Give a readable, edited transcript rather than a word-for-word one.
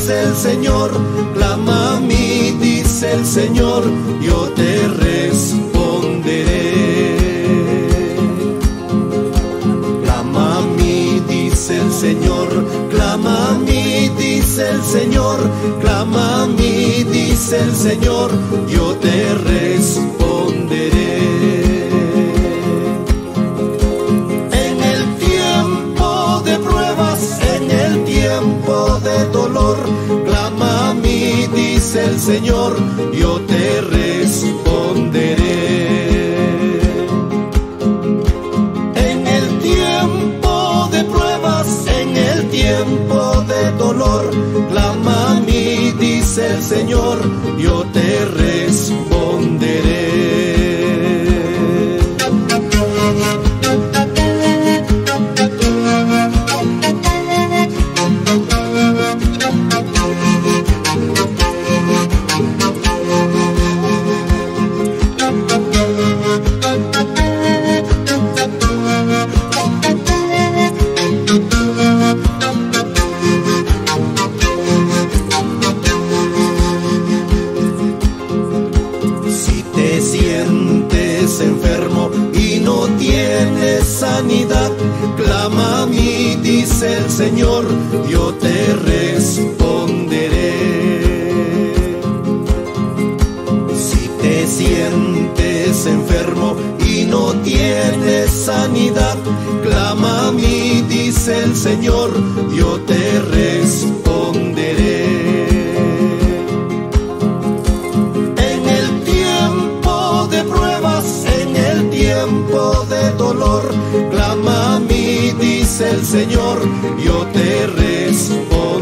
dice el Señor, clama a mí, dice el Señor, yo te responderé. Clama a mí, dice el Señor, clama a mí, dice el Señor, clama a mí, dice el Señor, yo te responderé. En el tiempo de pruebas, en el tiempo de dolor, clama a mí, dice el Señor, yo te responderé. En el tiempo de pruebas, en el tiempo de dolor, clama a mí, dice el Señor, yo te responderé. Enfermo y no tienes sanidad, clama a mí, dice el Señor, yo te responderé. Si te sientes enfermo y no tienes sanidad, clama a mí, dice el Señor, yo te responderé. Tiempo de dolor, clama a mí, dice el Señor, yo te responderé.